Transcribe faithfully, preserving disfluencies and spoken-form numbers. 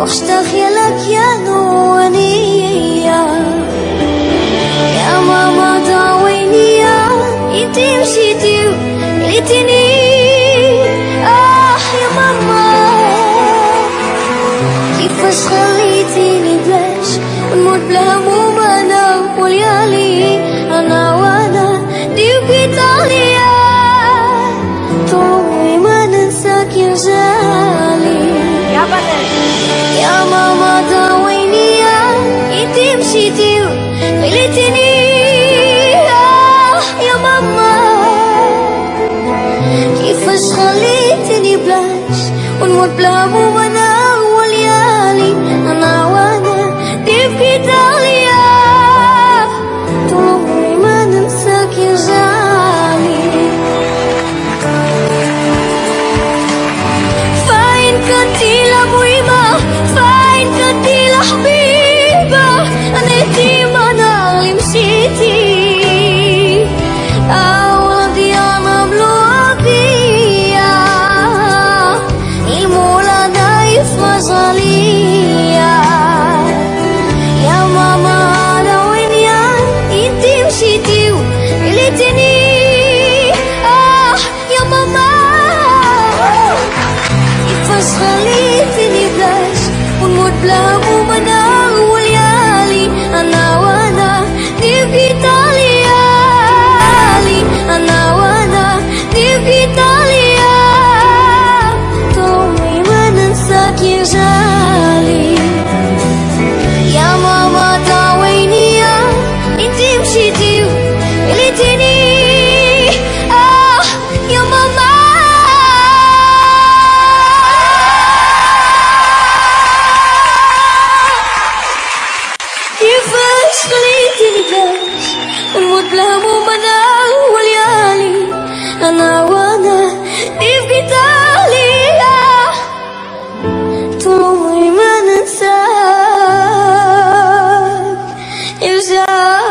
واشتاق لك يا نونية يا ماما دعويني يا انتي مشيتي وليتني اه يا ماما كيفاش خليتيني بلاش ونموت بلا هموم انا وليالي انا وانا دي بقيت عليا طول ما ننساك يا جالي يا بدر يا ماما داويني يا انتي مشيتي خليتني آه يا ماما كيفاش خليتني بلاش ونموت بلا هموم انا وليالي انا وانا دي بقيت عليا طول ما ننساك يا جالي فين كنتي لمهمة فين كنتي لحبيبة أنا يتيمة أنا اللي مشيتي أولادي أنا ملوعة بيا المولى نايف مجالية يا ماما أنا وين يا إنتي مشيتي وليتني آه يا ماما كيفاش خليتني بلاش ونموت بلا هموم انا وليالي انا وانا دي بقيت عليا انا وانا دي بقيت عليا طول ما ننساك يا جالي يا ماما داويني يا انتي مشيتي وليتني اه يا ماما كيفاش خليتني بلاش ونموت بلا هموم انا وليالي انا وانا دي بقيت عليا طول ما ننساك يا جالي